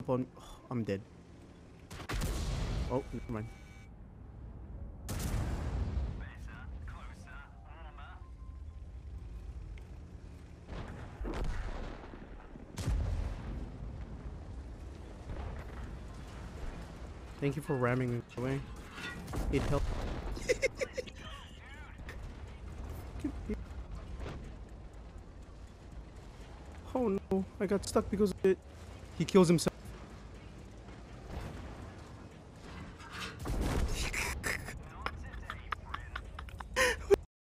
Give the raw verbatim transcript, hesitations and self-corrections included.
on. Oh, I'm dead. Oh, never mind. Thank you for ramming me away. It helped. Oh no, I got stuck because of it. He kills himself.